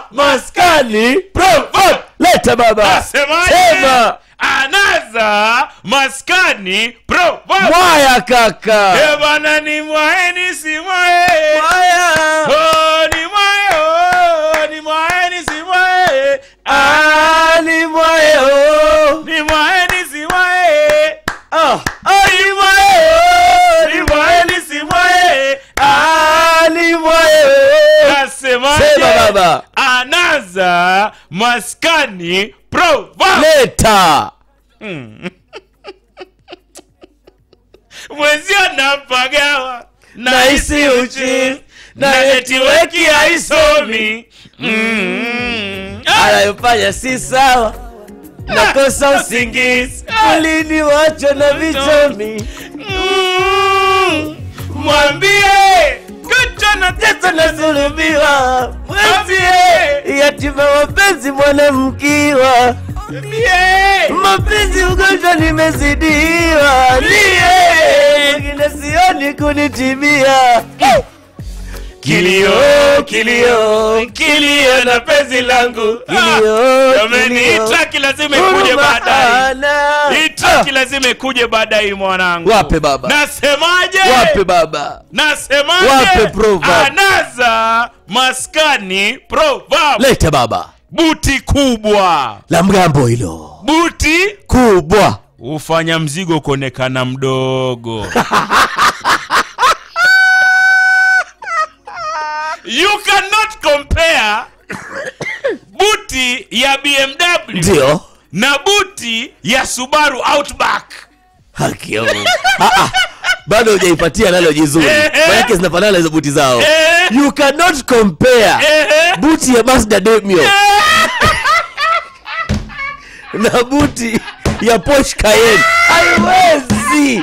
maskani proverb. Leta baba. Sema. Anaza maskani proverb. Mwaya kaka. Bana ni mwaeni si mwae. Mwaya. Oh ni mwae. Oh ni mwaeni si mwae. Ni mwae. Oh ni mwaeni si mwae. Ni mwae. Oh ni mwaeni si mwae. ni mwae. Nasema baba. Anaza maskani proverb. Leta. Mwenzio napagawa Naisi uchi na netiweki haisomi. Anayofanya si sawa. Nakosa usingizi. Mwilini wacho na vichomi. Mwambie kucho na Teto na zulubiwa. Mwenzie yatima wapenzi mwanamkiwa. Mapenzi ugonjwa nimezidiwa. Mwingine sioni kunitibia. Kilio, kilio, kilio na penzi langu. Jameni, itaki lazima ikuje baadaye. Itaki lazima ikuje baadaye mwanangu. Wape baba. Nasemaje? Wape baba. Nasemaje? Wape proverb. Anaza maskani proverb. Leta baba. Buti kubwa. La mgambo hilo. Buti kubwa. ufanya mzigo kuonekana mdogo. You cannot compare buti ya BMW ndio na buti ya Subaru Outback. Haki ya Mungu. Bado hujaipatia nalo jizuri. Maana zinafanana hizo buti zao. You cannot compare buti ya Mazda Demio na buti ya Porsche Cayenne. Haiwezi.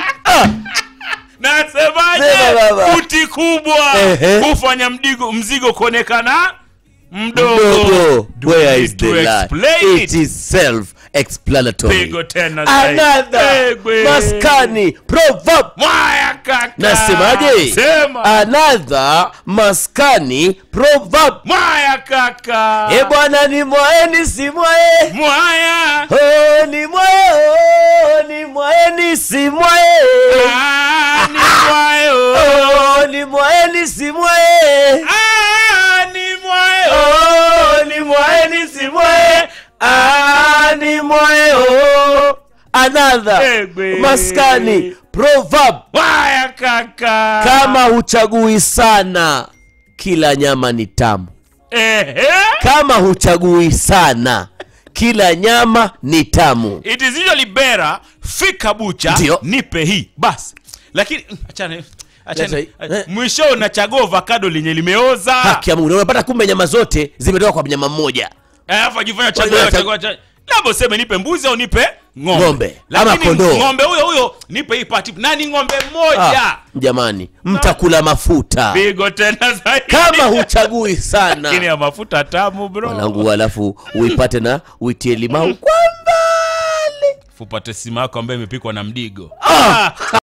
Nasemaje? Buti kubwa ufanya mzigo kuonekana mdogo. Where is the lie? It is self-explanatory. Another maskani proverb. Mwaya kaka. Nasemaje? Sema. Another maskani proverb. Mwaya kaka. Bwana ni mwaeni si mwae. Mwaya. Oh ni mwae. Oh ni mwaeni si mwae. Ni mwae. Oh ni mwaeni si mwae. Ni mwae. Oh ni mwaeni si mwae. Ni mwae. Oh another maskani proverb. Mwaya kaka. Kama huchagui sana kila nyama ni tamu. Kama huchagui sana kila nyama ni tamu. It is usually better fika bucha nipe hii basi. Lakini achana mwisho unachagua avocado lenye limeoza. Haki ya Mungu. Unapata kumbe nyama zote zimetoka kwa mnyama mmoja. Alafu ajifanya chagua. Labo sema nipe mbuzi au nipe ng'ombe. Ama kondoo. Ng'ombe huyo nipe hii pati. Nani ng'ombe mmoja? Jamani, mtakula mafuta. Pigo tena zaidi. Kama huchagui sana. Lakini ya mafuta tamu bro. Wanangu alafu uipate na uitie limau kwa mbali. Fupate sima yako ambayo imepikwa na mdigo.